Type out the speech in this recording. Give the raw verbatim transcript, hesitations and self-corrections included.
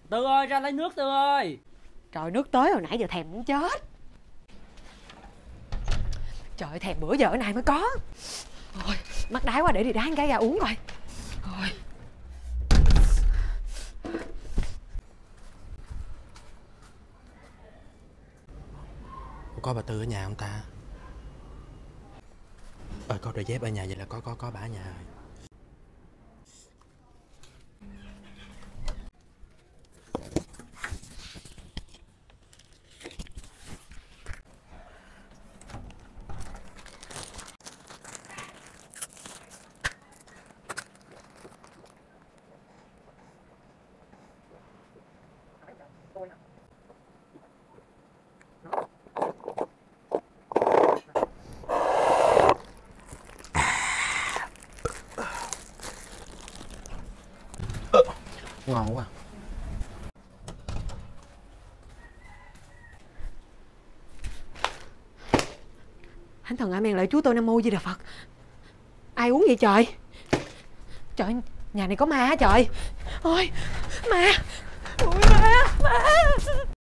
Tư ơi, ra lấy nước Tư ơi. Trời, nước tới hồi nãy giờ thèm muốn chết. Trời ơi, thèm bữa giờ này mới có. Ôi, mắc đái quá, để đi đá cái ra uống coi. Ôi. Có bà Tư ở nhà không ta? Ờ, có đôi dép ở nhà, vậy là có có có bà ở nhà rồi. Ngon quá. Thánh thần A Men lợi Chúa Tôi Nam Mô Di Đà Phật. Ai uống vậy trời? Trời, nhà này có ma hả trời? Ôi, ma. Ôi, ma, ma.